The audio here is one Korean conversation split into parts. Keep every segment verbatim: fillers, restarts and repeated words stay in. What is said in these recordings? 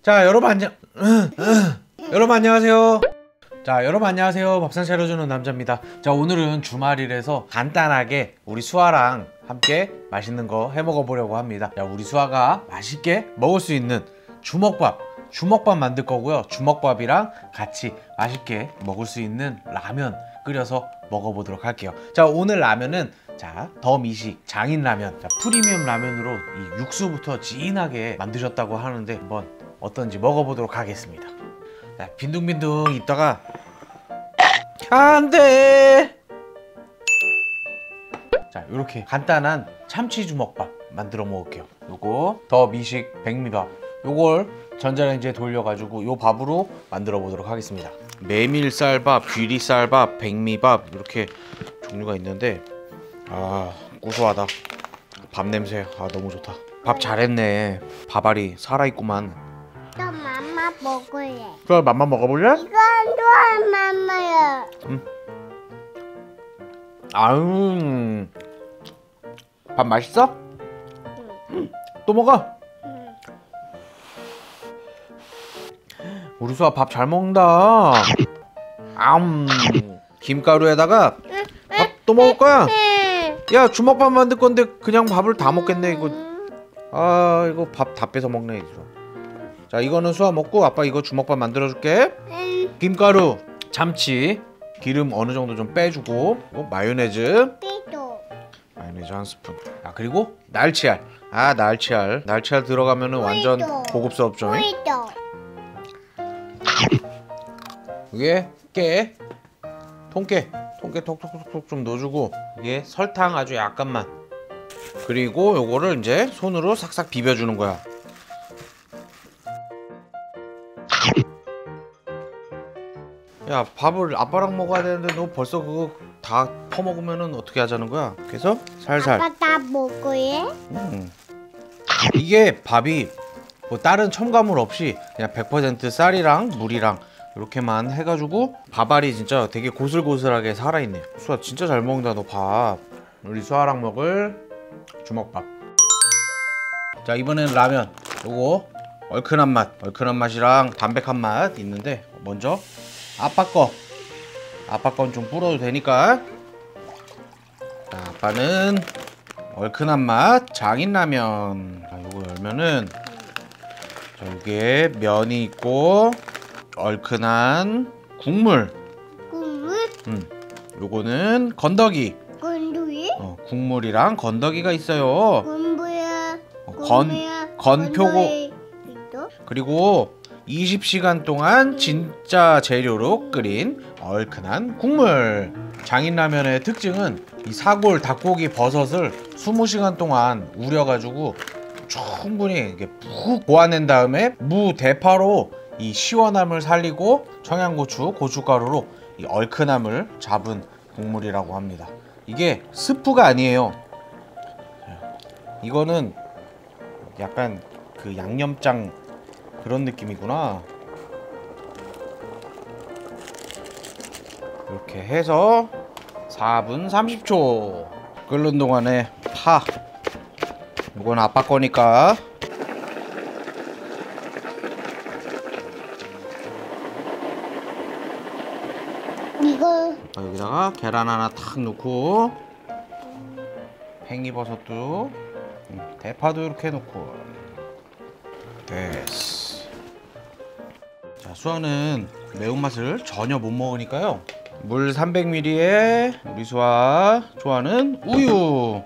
자, 여러분 안녕. 여러분 안녕하세요. 자, 여러분 안녕하세요. 밥상 차려주는 남자입니다. 자, 오늘은 주말이라서 간단하게 우리 수아랑 함께 맛있는 거 해 먹어 보려고 합니다. 자, 우리 수아가 맛있게 먹을 수 있는 주먹밥 주먹밥 만들 거고요. 주먹밥이랑 같이 맛있게 먹을 수 있는 라면 끓여서 먹어보도록 할게요. 자, 오늘 라면은 자, 더 미식 장인라면, 자, 프리미엄 라면으로 이 육수부터 진하게 만드셨다고 하는데 한번 어떤지 먹어보도록 하겠습니다. 자, 빈둥빈둥 있다가 안돼. 자, 이렇게 간단한 참치 주먹밥 만들어 먹을게요. 요거 더 미식 백미밥, 요걸 전자레인지에 돌려가지고 요 밥으로 만들어 보도록 하겠습니다. 메밀쌀밥, 귀리쌀밥, 백미밥 이렇게 종류가 있는데 아, 고소하다. 밥 냄새 아 너무 좋다. 밥 잘했네. 밥알이 살아있구만. 또 맘마 먹을래. 그럼 맘만 먹어볼래? 이건 또 맘마야. 응. 아유, 밥 맛있어? 응. 또 먹어? 응. 우리 수아 밥 잘 먹는다. 암. 김가루에다가 밥 또 먹을 거야? 야, 주먹밥 만들 건데 그냥 밥을 다 먹겠네 이거. 아, 이거 밥 다 뺏어 먹네 이거. 자, 이거는 수아 먹고 아빠 이거 주먹밥 만들어 줄게. 김가루, 참치, 기름 어느 정도 좀 빼주고, 그리고 마요네즈, 삐도. 마요네즈 한 스푼. 아, 그리고 날치알. 아, 날치알. 날치알 들어가면은 완전 고급스럽죠. 삐도. 이게 깨, 통깨, 통깨 톡톡톡톡 좀 넣어주고, 이게 설탕 아주 약간만. 그리고 요거를 이제 손으로 싹싹 비벼주는 거야. 야, 밥을 아빠랑 먹어야 되는데 너 벌써 그거 다 퍼먹으면은 어떻게 하자는 거야? 그래서 살살. 아빠 다 먹을래? 음. 이게 밥이 뭐 다른 첨가물 없이 그냥 백 퍼센트 쌀이랑 물이랑 이렇게만 해가지고 밥알이 진짜 되게 고슬고슬하게 살아있네. 수아 진짜 잘 먹는다 너 밥. 우리 수아랑 먹을 주먹밥. 자, 이번에는 라면. 요거 얼큰한 맛, 얼큰한 맛이랑 담백한 맛 있는데 먼저 아빠 거. 아빠 건 좀 불어도 되니까. 자, 아빠는 얼큰한 맛 장인라면. 자, 요거 열면은 자, 여기에 면이 있고 얼큰한 국물. 국물? 음, 요거는 건더기. 건두이? 어, 국물이랑 건더기가 있어요. 건부야. 어, 건 건표고. 그리고 이십 시간 동안 진짜 재료로 끓인 얼큰한 국물. 장인라면의 특징은 이 사골, 닭고기, 버섯을 이십 시간 동안 우려가지고 충분히 이렇게 푹 고아낸 다음에 무, 대파로 이 시원함을 살리고 청양고추, 고춧가루로 이 얼큰함을 잡은 국물이라고 합니다. 이게 스프가 아니에요. 이거는 약간 그 양념장 그런 느낌이구나. 이렇게 해서 사 분 삼십 초 끓는 동안에 파. 이건 아빠 거니까 이거 여기다가 계란 하나 탁 넣고 팽이버섯도 대파도 이렇게 넣고 됐어. 자, 수아는 매운맛을 전혀 못 먹으니까요, 물 삼백 밀리리터에 우리 수아 좋아하는 우유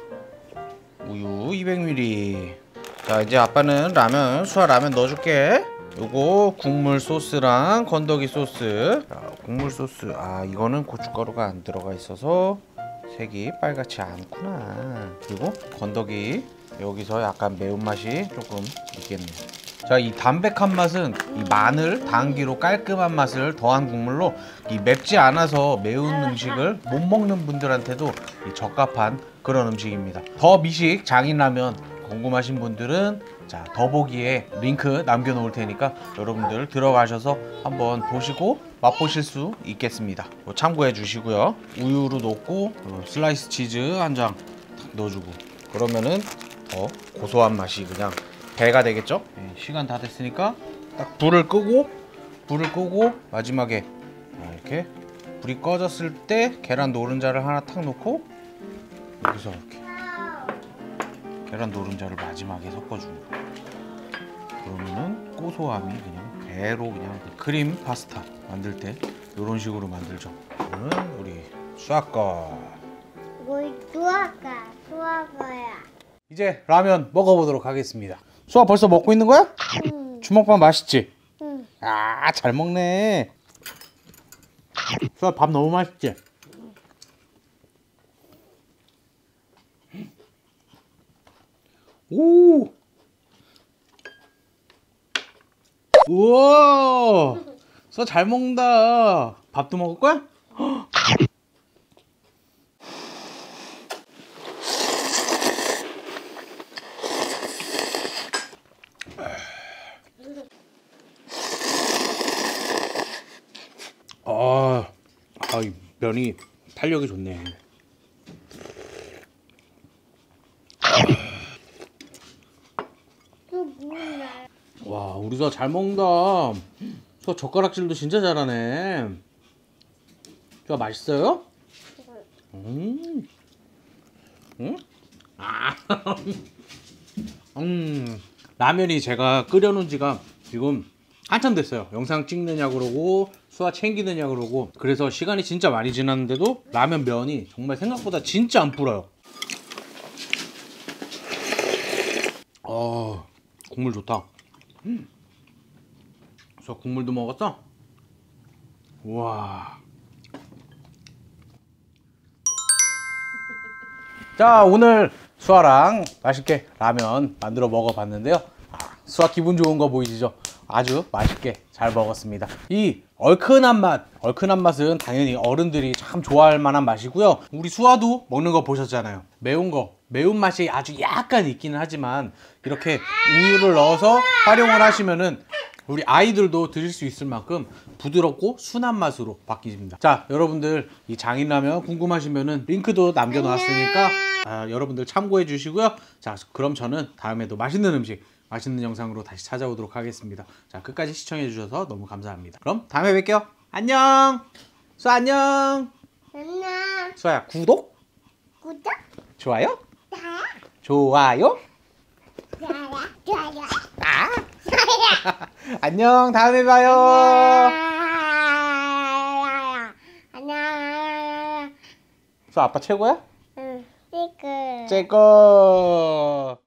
우유 이백 밀리리터. 자, 이제 아빠는 라면, 수아 라면 넣어줄게. 요거 국물 소스랑 건더기 소스. 자, 국물 소스. 아, 이거는 고춧가루가 안 들어가 있어서 색이 빨갛지 않구나. 그리고 건더기. 여기서 약간 매운맛이 조금 있겠네. 자, 이 담백한 맛은 이 마늘, 당기로 깔끔한 맛을 더한 국물로 이 맵지 않아서 매운 음식을 못 먹는 분들한테도 이 적합한 그런 음식입니다. 더 미식 장인라면 궁금하신 분들은 자, 더보기에 링크 남겨놓을 테니까 여러분들 들어가셔서 한번 보시고 맛보실 수 있겠습니다. 참고해 주시고요. 우유로 넣고 슬라이스 치즈 한 장 넣어주고 그러면은 더 고소한 맛이 그냥 배가 되겠죠? 시간 다 됐으니까 딱 불을 끄고 불을 끄고 마지막에 이렇게 불이 꺼졌을 때 계란 노른자를 하나 탁 넣고 여기서 이렇게 계란 노른자를 마지막에 섞어주는 거예요. 그러면은 고소함이 그냥 배로 그냥 그 크림 파스타 만들 때 이런 식으로 만들죠. 이거는 우리 수아 거. 이거 수아가 수아가야. 이제 라면 먹어보도록 하겠습니다. 수아 벌써 먹고 있는 거야? 응. 주먹밥 맛있지? 응. 아, 잘 먹네. 수아 밥 너무 맛있지? 오! 우와! 수아 잘 먹는다. 밥도 먹을 거야? 아, 아, 이 면이 탄력이 좋네. 또 뭐야? 와, 우리 수아 잘 먹는다. 수아 젓가락질도 진짜 잘하네. 수아 맛있어요? 음, 음, 아, 음, 라면이 제가 끓여놓은 지가 지금 한참 됐어요. 영상 찍느냐 그러고 수아 챙기느냐 그러고 그래서 시간이 진짜 많이 지났는데도 라면 면이 정말 생각보다 진짜 안 불어요. 어, 국물 좋다. 음. 수아 국물도 먹었어? 우와. 자, 오늘 수아랑 맛있게 라면 만들어 먹어봤는데요. 아, 수아 기분 좋은 거 보이시죠? 아주 맛있게 잘 먹었습니다. 이 얼큰한 맛, 얼큰한 맛은 당연히 어른들이 참 좋아할 만한 맛이고요. 우리 수아도 먹는 거 보셨잖아요. 매운 거, 매운맛이 아주 약간 있기는 하지만 이렇게 우유를 넣어서 활용을 하시면은 우리 아이들도 드실 수 있을 만큼 부드럽고 순한 맛으로 바뀝니다. 자, 여러분들 이 장인라면 궁금하시면은 링크도 남겨놨으니까 아, 여러분들 참고해 주시고요. 자, 그럼 저는 다음에도 맛있는 음식, 맛있는 영상으로 다시 찾아오도록 하겠습니다. 자, 끝까지 시청해 주셔서 너무 감사합니다. 그럼 다음에 뵐게요. 안녕. 수아 안녕. 안녕. 수아야, 구독, 구독. 좋아요, 좋아요. 좋아요. 좋아요. 좋아요. 아. 안녕. 다음에 봐요. 안녕. 수아 아빠 최고야? 응. 이거. 최고.